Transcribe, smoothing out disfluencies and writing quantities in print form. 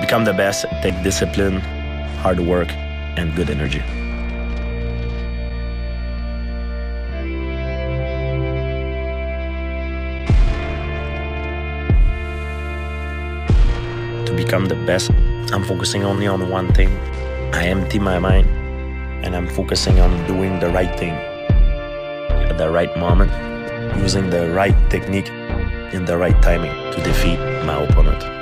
become the best, take discipline, hard work, and good energy. To become the best, I'm focusing only on one thing. I empty my mind and I'm focusing on doing the right thing at the right moment, using the right technique in the right timing to defeat my opponent.